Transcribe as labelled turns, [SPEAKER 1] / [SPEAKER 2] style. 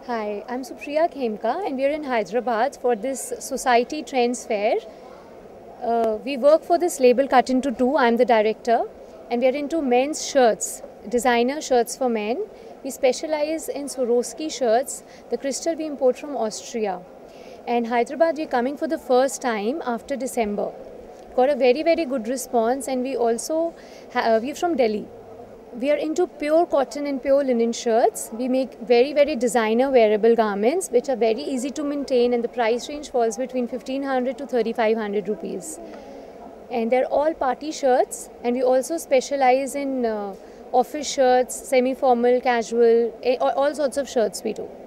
[SPEAKER 1] Hi, I'm Supriya Khemka and we are in Hyderabad for this Society Trends Fair. We work for this label Cut Into Two. I'm the director and we are into men's shirts, designer shirts for men. We specialize in Swarovski shirts, the crystal we import from Austria. And Hyderabad, we're coming for the first time after December. Got a very good response, and we're from Delhi. We are into pure cotton and pure linen shirts. We make very designer wearable garments which are very easy to maintain, and the price range falls between 1500 to 3500 rupees. And they're all party shirts, and we also specialize in office shirts, semi-formal, casual, all sorts of shirts we do.